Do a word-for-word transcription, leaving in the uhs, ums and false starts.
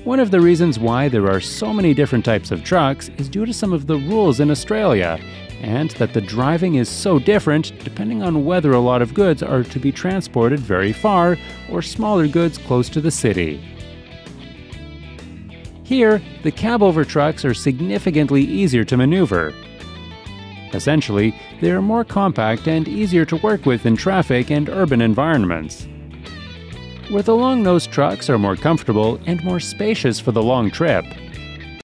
One of the reasons why there are so many different types of trucks is due to some of the rules in Australia, and that the driving is so different depending on whether a lot of goods are to be transported very far or smaller goods close to the city. Here, the cab-over trucks are significantly easier to maneuver. Essentially, they are more compact and easier to work with in traffic and urban environments. Where the long-nosed trucks are more comfortable and more spacious for the long trip.